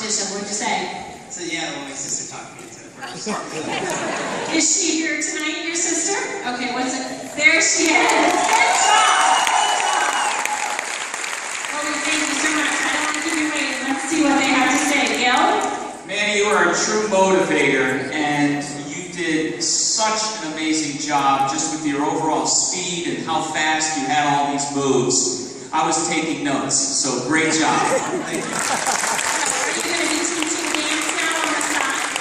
competition. What'd you say? So yeah, well, my sister talked me into the first part. Is she here tonight, your sister? Okay, what's it? There she is. Good job. Good job. Well, we thank you so much. I don't want to keep you waiting. Let's see what they have to say. Gil? Manny, you are a true motivator, and you did such an amazing job just with your overall speed and how fast you had all these moves. I was taking notes, so great job. Thank you. Are you going to be teaching dance now on the side?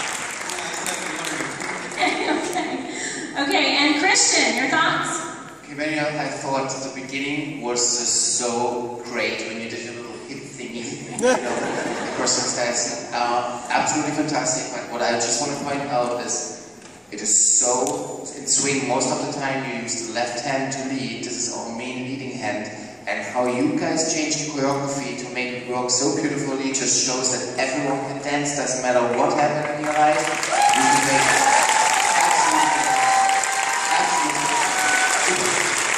Okay, and Christian, your thoughts? Okay, Manny, I thought the beginning was just so great when you did your little hip thingy, you know, the person's dancing. Absolutely fantastic, but what I just want to point out is it is so in swing. Most of the time you use the left hand to lead. This is our main leading hand. And how you guys changed the choreography to make it work so beautifully just shows that everyone can dance, doesn't matter what happened in your life. You can make it absolutely super.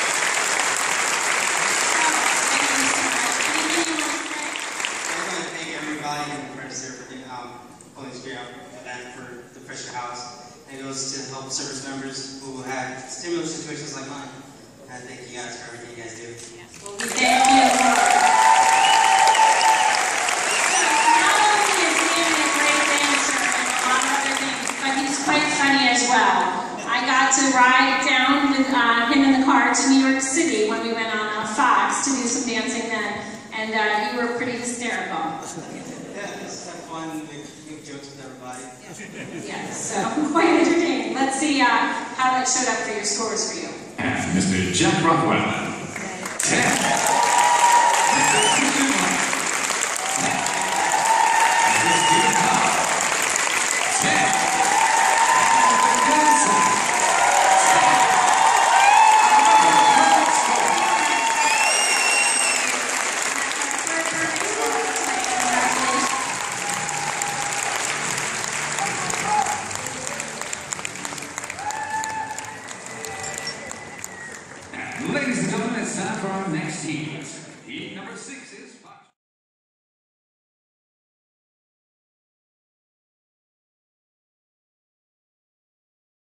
I want to thank everybody in Fundraiser for pulling this event for the Pressure House. And it goes to help service members who had similar situations like mine. And I thank you guys for everything you guys do. Well, we thank you. Not only is Manny a great dancer and a lot of other things, but he's quite funny as well. I got to ride down with him in the car to New York City when we went on Fox to do some dancing then, and you were pretty hysterical. Yeah, just have fun, make jokes with everybody. Yes, so quite entertaining. Let's see how that showed up for your scores for you. And Mr. Jack Rockwell. 10. Mr. Christian White. 10. Mr. Stephen Powell. 10. Ladies and gentlemen, it's time for our next heat. Heat number 6.